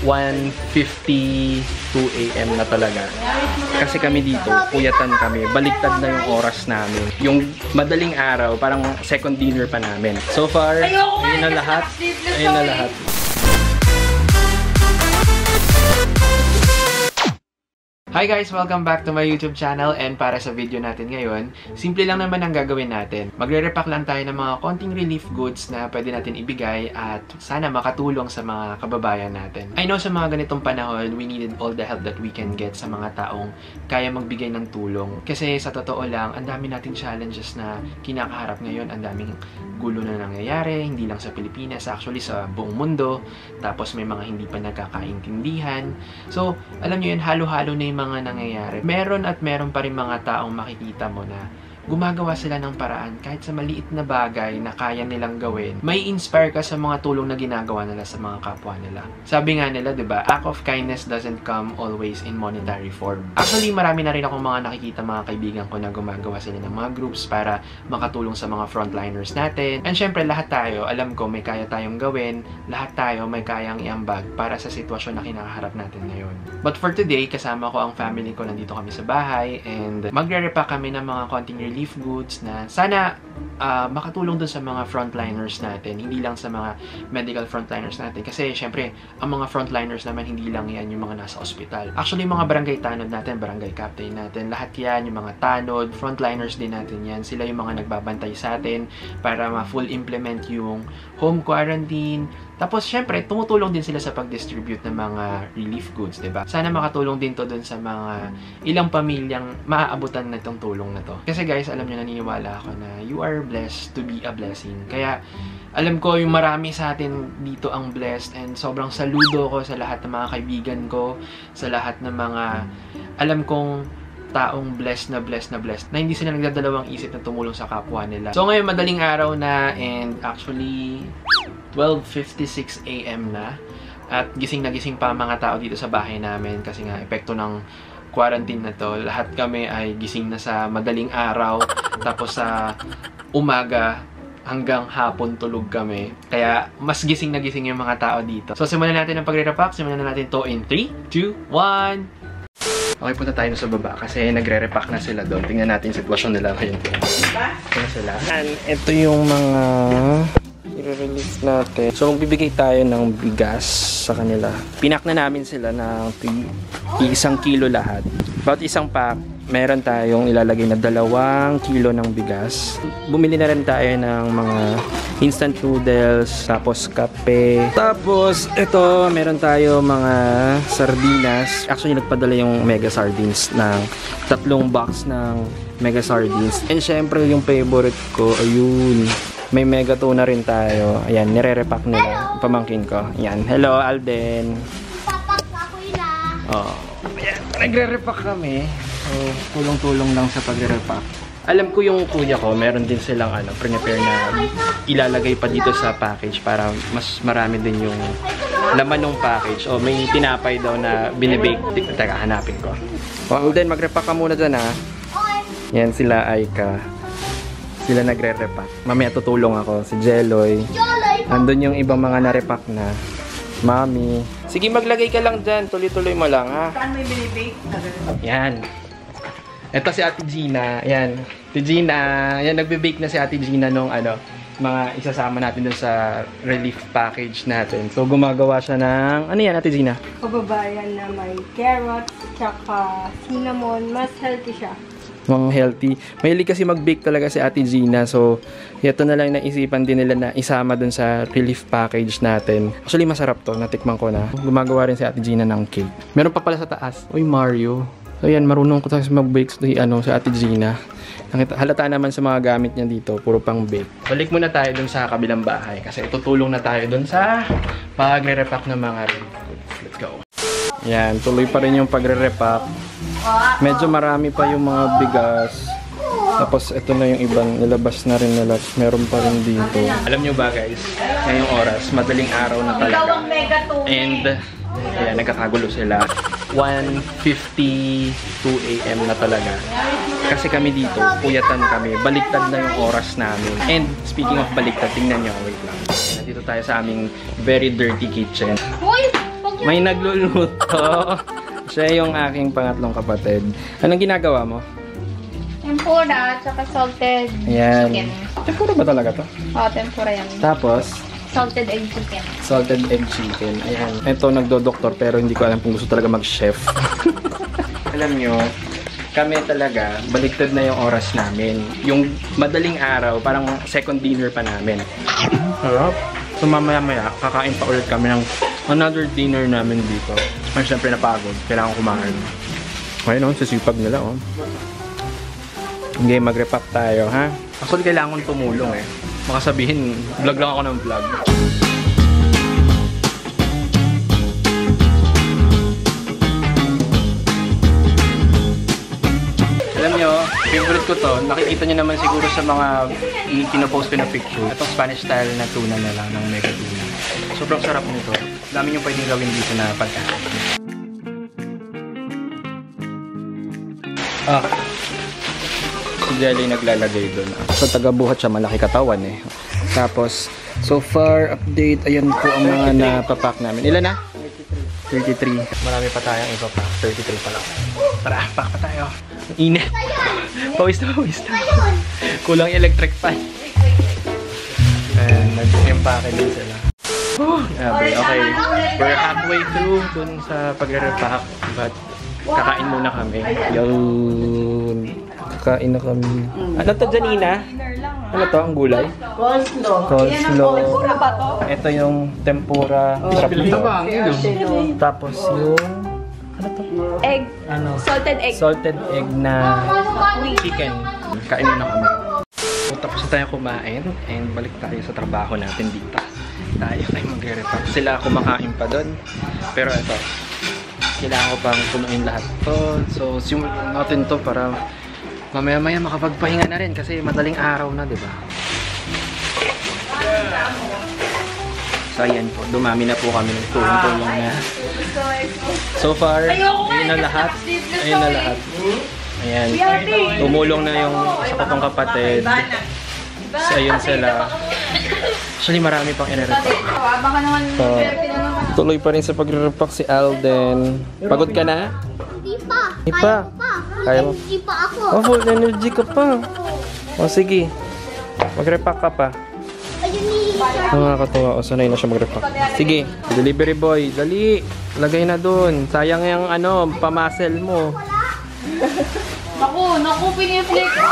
1:52 AM na talaga. Kasi kami dito, puyatan kami. Baliktad na yung oras namin. Yung madaling araw, parang second dinner pa namin. So far, ayun na lahat. Ayun na lahat. Hi guys! Welcome back to my YouTube channel, and para sa video natin ngayon, simple lang naman ang gagawin natin. Magre-repack lang tayo ng mga konting relief goods na pwede natin ibigay at sana makatulong sa mga kababayan natin. I know sa mga ganitong panahon, we needed all the help that we can get sa mga taong kaya magbigay ng tulong. Kasi sa totoo lang, ang dami nating challenges na kinakaharap ngayon, ang daming gulo na nangyayari, hindi lang sa Pilipinas, actually sa buong mundo. Tapos may mga hindi pa nagkakaintindihan. So, alam nyo yun, halo-halo na yung mga nangyayari. Meron pa rin mga taong makikita mo na gumagawa sila ng paraan kahit sa maliit na bagay na kaya nilang gawin. May inspire ka sa mga tulong na ginagawa nila sa mga kapwa nila. Sabi nga nila, 'di ba? Act of kindness doesn't come always in monetary form. Actually, marami na rin akong mga nakikita mga kaibigan ko na gumagawa sila ng mga groups para makatulong sa mga frontliners natin. And syempre, lahat tayo, alam ko may kaya tayong gawin. Lahat tayo may kayang iambag para sa sitwasyon na kinakaharap natin ngayon. But for today, kasama ko ang family ko, nandito kami sa bahay, and magre-repack kami ng mga konting relief goods na sana makatulong dun sa mga frontliners natin, hindi lang sa mga medical frontliners natin. Kasi syempre, ang mga frontliners naman, hindi lang yan yung mga nasa ospital. Actually, mga barangay tanod natin, barangay captain natin, lahat yan, yung mga tanod, frontliners din natin yan. Sila yung mga nagbabantay sa atin para ma-full implement yung home quarantine. Tapos, syempre, tumutulong din sila sa pag-distribute ng mga relief goods, diba? Sana makatulong din to dun sa mga ilang pamilyang maaabutan na itong tulong na to. Kasi guys, alam nyo, naniniwala ako na you are blessed to be a blessing. Kaya, alam ko yung marami sa atin dito ang blessed, and sobrang saludo ko sa lahat ng mga kaibigan ko, sa lahat ng mga alam kong taong blessed na hindi sila nagdadalawang isip na tumulong sa kapwa nila. So ngayon, madaling araw na, and actually 12:56 AM na, at gising na gising pa mga tao dito sa bahay namin kasi nga epekto ng quarantine na to. Lahat kami ay gising na sa madaling araw, tapos sa umaga hanggang hapon tulog kami. Kaya mas gising na gising yung mga tao dito. So simulan natin ang pagre-repack. Simulan na natin to in 3, 2, 1. Okay, punta tayo sa baba kasi nagre-repack na sila doon. Tingnan natin yung sitwasyon nila ngayon. Ito na sila. And ito yung mga i-release natin. So, magbibigay tayo ng bigas sa kanila. Pinak na namin sila ng 1 kilo lahat. About isang pack, meron tayong ilalagay na 2 kilo ng bigas. Bumili na rin tayo ng mga instant noodles, tapos kape. Tapos, ito, meron tayo mga sardinas. Actually, nagpadala yung Mega Sardines ng 3 box ng Mega Sardines. And syempre, yung favorite ko, ayun, may mega tuna rin tayo. Ayan, nire-repack nila. Pamangkin ko. Ayan. Hello, Alden. Oh. Ayan, nagre-repack kami. So, tulong-tulong lang sa pagre-repack. Alam ko yung kuya ko, meron din silang prepare na ilalagay pa dito sa package para mas marami din yung laman ng package. O, may tinapay daw na binibake. Teka, hanapin ko. O, Alden, mag-repack ka muna dyan, ha? Yan, sila Aika. Sila nagre-repack. Mamaya tutulong ako. Si Jeloy. Nandun yung ibang mga na-repack na. Mami. Sige, maglagay ka lang dyan. Tuloy-tuloy mo lang, ha? Saan may binibake? Yan. Ito si Ate Gina. Yan. Ate Gina. Yan, nagbe-bake na si Ate Gina nung mga isasama natin dun sa relief package natin. So, gumagawa siya ng... Ano yan, Ate Gina? Kababayan na may carrots, tsaka cinnamon. Mas healthy siya. Mga healthy. Mahilig kasi mag-bake talaga si Ate Gina. So, ito na lang naisipan din nila na isama dun sa relief package natin. Actually, masarap to. Natikman ko na. Gumagawa rin si Ate Gina ng cake. Meron pa pala sa taas. Uy, Mario. So, yan. Marunong ko talaga mag-bake si Ate Gina. Halata naman sa mga gamit niya dito. Puro pang bake. Balik muna tayo dun sa kabilang bahay. Kasi tutulong na tayo dun sa pagre-repack ng mga relief goods. Let's go. Yan. Tuloy pa rin yung pagre-repack. Medyo marami pa yung mga bigas. Tapos ito na yung ibang nilabas na rin nila. Meron pa rin dito. Alam nyo ba guys, ngayong oras, madaling araw na talaga. And ayan, nagkakagulo sila. 1:52 AM na talaga. Kasi kami dito, puyatan kami. Baliktad na yung oras namin. And speaking of baliktad, tingnan nyo, wait lang. Nandito tayo sa aming very dirty kitchen. May nagluluto. Siya yung aking pangatlong kapatid. Anong ginagawa mo? Tempura, tsaka salted Ayan. chicken. Tempura ba talaga to? Oo, tempura yan. Tapos, Salted egg chicken. salted egg chicken. Ayan. Ito, nagdo-doktor pero hindi ko alam kung gusto talaga mag-chef. Alam nyo, kami talaga, baliktad na yung oras namin. Yung madaling araw, parang second dinner pa namin. Harap. So mamaya-maya, kakain pa ulit kami ng another dinner namin dito. Ay, syempre napagod. Kailangan kumain. Ayun, sisipag nila, oh. Okay, mag-repack tayo, ha? Actually, kailangan tumulong, eh. Baka sabihin, vlog lang ako ng vlog. Alam nyo, favorite ko to. Nakikita nyo naman siguro sa mga pinopost ko na picture. Itong Spanish style na tuna na lang ng mega tuna. Sobrang sarap nito. Dami nyo pwedeng gawin dito na pagkain. Si Jelly naglalagay doon. Sa taga-buhat siya, malaki katawan eh. Tapos, so far, update, ayan po ang mga napapack namin. Ilan na? 33. Marami pa tayong ipapack. 33 pa lang. Tara, pack pa tayo. Init. Pawis na. Kulang yung electric fan. And nag-empake din sila. Okay. We're halfway through dun sa pagre-repack. But, kakain muna kami. Yun. Kakain na kami. Ano to, Janina? Ano to, ang gulay? Coleslaw. Ito yung tempura. Tapos yung... Ano to? Egg. Ano? Salted egg. Salted egg na chicken. Kain muna kami. So, tapos na tayo kumain and balik tayo sa trabaho natin dito. Tayo ay magre-repack. Sila kumakain pa doon. Pero ito, kailangan ko pang punuin lahat to. So, simulan natin to para mamaya-maya makapagpahinga na rin kasi madaling araw na, di ba? So, ayan po. Dumami na po kami ng tulong-tulong na. So far, ayun na lahat. Ayan. Tumulong na yung isa ko pang kapatid. So, ayun sila. Actually, marami pang i-repack. Tuloy pa rin sa pagre-repack si Alden. Pagod ka na? Hindi pa. Kaya mo? Hindi pa ako. Oh, full energy ka pa. O, sige. Mag-repack ka pa. Ayun ni Nakakatuwa. O, sanay na siya mag-repack. Sige. Delivery boy. Dali. Lagay na dun. Sayang yung pamasel mo. Naku, piniflex ko.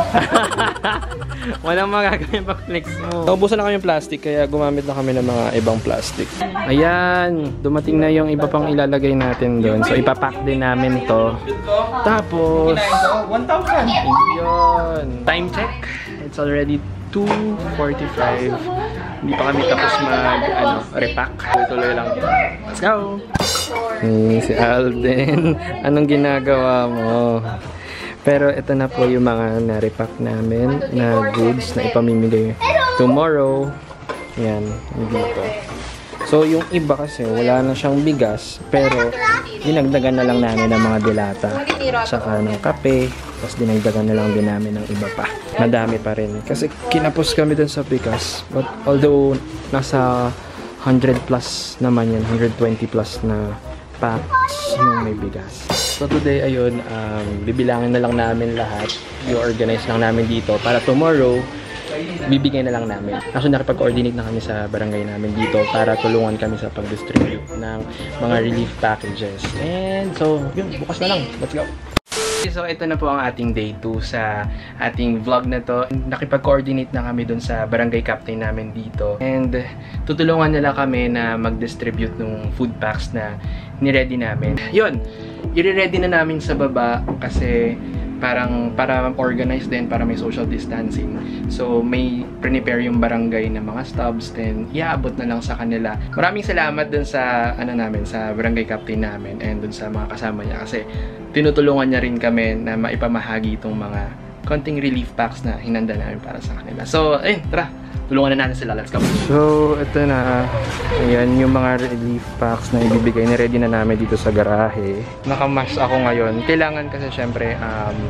Walang magagawin pag flex mo. Naubusan na kami yung plastic kaya gumamit na kami ng mga ibang plastic. Ayan, dumating na yung iba pang ilalagay natin doon. So ipapack din namin to. Tapos 1,000. Yun. Time check. It's already 2:45. Hindi pa kami tapos repack. Tuloy lang. Let's go. Si Alden. Anong ginagawa mo? Pero ito na po yung mga na-repack namin na goods na ipamimigay tomorrow. Yan, dito. So, yung iba kasi wala na siyang bigas, pero dinagdagan na lang namin ng mga dilata. Saka ng kape, tapos dinagdagan na lang din namin ng iba pa. Madami pa rin. Kasi kinapos kami dun sa bigas. But although nasa 100 plus naman yan, 120 plus na packs yung may bigas. So today, ayun, bibilangin na lang namin lahat. I-organize lang namin dito para tomorrow, bibigay na lang namin. Actually, nakipag-coordinate na kami sa barangay namin dito para tulungan kami sa pag-distribute ng mga relief packages. And so, yun, bukas na lang. Let's go! So, ito na po ang ating day 2 sa ating vlog na to. Nakipag-coordinate na kami dun sa barangay captain namin dito. And tutulungan nila kami na mag-distribute ng food packs na niready namin. Yun! I-ready na namin sa baba kasi parang para organized din, para may social distancing. So, may prepare yung barangay na mga stubs, then iaabot na lang sa kanila. Maraming salamat dun sa, sa barangay captain namin and dun sa mga kasama niya kasi tinutulungan niya rin kami na maipamahagi itong mga konting relief packs na hinanda namin para sa kanila. So, tara! Tulungan na natin sila. Let's go! So, ito na. Ayan yung mga relief packs na ibibigay. Ni-ready na namin dito sa garahe. Nakamask ako ngayon. Kailangan kasi syempre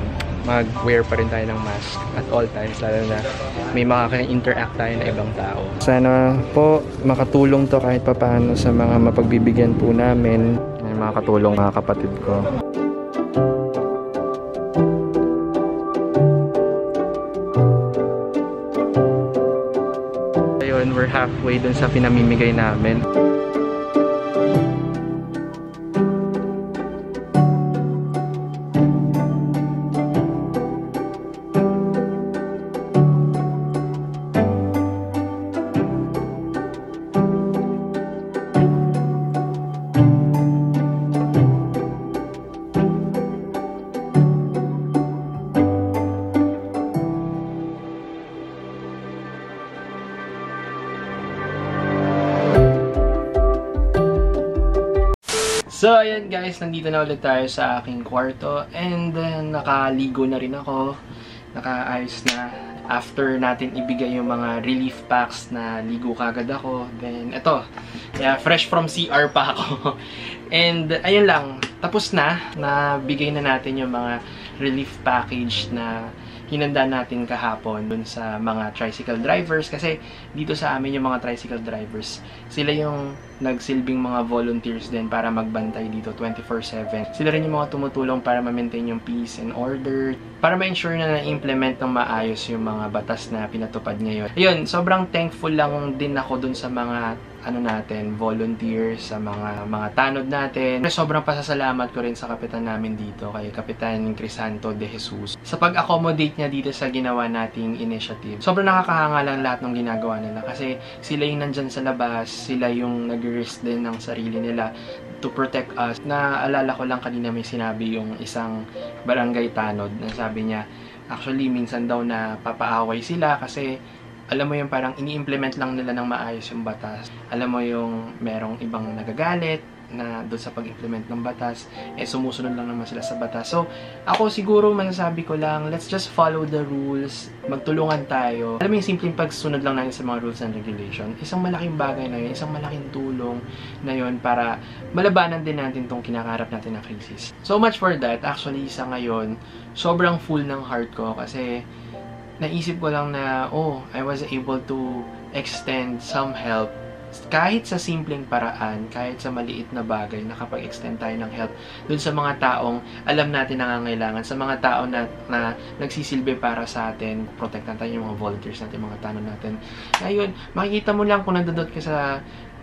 mag-wear pa rin tayo ng mask at all times, lalo na may makaka-interact tayo na ibang tao. Sana po makatulong to kahit papaano sa mga mapagbibigyan po namin. May makakatulong mga kapatid ko. Ayun, we're halfway dun sa pinamimigay namin. So, ayan guys, nandito na ulit tayo sa aking kwarto and nakaligo na rin ako. Nakaayos na after natin ibigay yung mga relief packs na ligo kagad ako. Then, eto, fresh from CR pa ako. And, ayun lang, tapos na, nabigay na natin yung mga relief package na hinanda natin kahapon dun sa mga tricycle drivers kasi dito sa amin yung mga tricycle drivers, sila yung nagsilbing mga volunteers din para magbantay dito 24/7. Sila rin yung mga tumutulong para ma-maintain yung peace and order, para ma-ensure na na-implement ng maayos yung mga batas na pinatupad ngayon. Ayun, sobrang thankful lang din ako dun sa mga volunteers, sa mga tanod natin. Sobrang pasasalamat ko rin sa kapitan namin dito, kay Kapitan Crisanto de Jesus, sa pag-accommodate niya dito sa ginawa nating initiative. Sobrang nakakahanga lang lahat ng ginagawa nila kasi sila yung nandyan sa labas, sila yung nag-risk din ng sarili nila to protect us. Naalala ko lang kanina may sinabi yung isang barangay tanod na sabi niya, actually minsan daw na papaaway sila kasi alam mo yung parang ini-implement lang nila ng maayos yung batas. Alam mo yung merong ibang nagagalit na doon sa pag-implement ng batas, sumusunod lang naman sila sa batas. So, ako siguro masasabi ko lang, let's just follow the rules, magtulungan tayo. Alam mo yung simpleng pagsunod lang natin sa mga rules and regulation, isang malaking bagay na yun, isang malaking tulong na yun para malabanan din natin tong kinakaharap natin na crisis. So much for that. Actually, sa ngayon, sobrang full ng heart ko kasi naisip ko lang na, I was able to extend some help kahit sa simpleng paraan, kahit sa maliit na bagay, nakapag-extend tayo ng help dun sa mga taong alam natin nangangailangan, sa mga tao na nagsisilbi para sa atin, protektan tayo yung mga volunteers natin, mga tanong natin. Ayun, makikita mo lang kung nandodot ka sa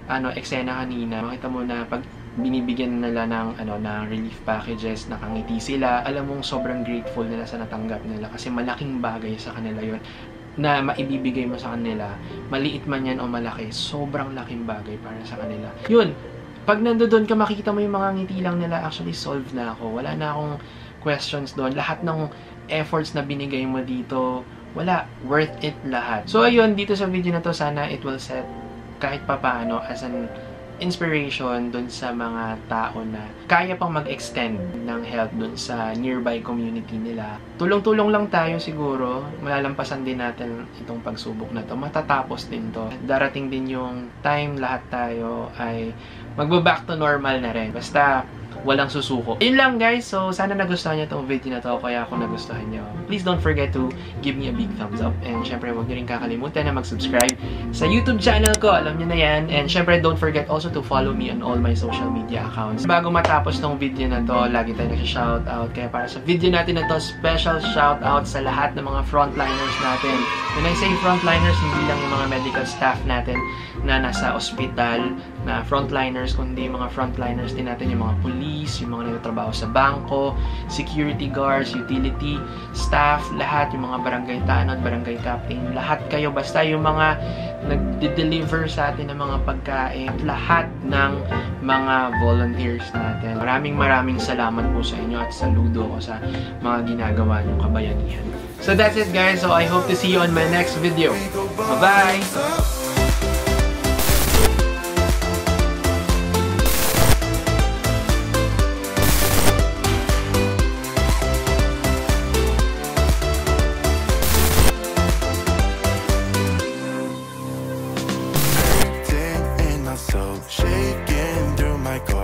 eksena kanina, makita mo na pag binibigyan nila ng relief packages, nakangiti sila, alam mong sobrang grateful nila sa natanggap nila kasi malaking bagay sa kanila yun na maibibigay mo sa kanila, maliit man yan o malaki, sobrang laking bagay para sa kanila. Yun, pag nandoon ka, makikita mo yung mga ngiti lang nila, actually solved na ako, wala na akong questions doon, lahat ng efforts na binigay mo dito, wala, worth it lahat. So ayun, dito sa video na to, sana it will set kahit papaano as an inspiration dun sa mga tao na kaya pang mag-extend ng help dun sa nearby community nila. Tulong-tulong lang tayo siguro. Malalampasan din natin itong pagsubok na to. Matatapos din to. Darating din yung time lahat tayo ay magba-back to normal na rin. Basta walang susuko. Yun lang guys. So, sana nagustuhan nyo itong video na to. Kaya kung nagustuhan nyo, please don't forget to give me a big thumbs up. And syempre, huwag nyo rin kakalimutan na mag-subscribe sa YouTube channel ko. Alam nyo na yan. And syempre, don't forget also to follow me on all my social media accounts. Bago matapos tong video na to, lagi tayo nag-shoutout. Kaya para sa video natin na to, special shoutout sa lahat ng mga frontliners natin. When I say frontliners, hindi lang yung mga medical staff natin na nasa ospital, na frontliners, kundi mga frontliners din natin, yung mga police, yung mga nagtatrabaho sa bangko, security guards, utility staff, lahat, yung mga barangay tanod, barangay captain, lahat kayo, basta yung mga nag-deliver sa atin ng mga pagkain, lahat ng mga volunteers natin. Maraming salamat po sa inyo at saludo ko sa mga ginagawa niyong kabayanihan. So that's it guys, so I hope to see you on my next video. Bye-bye!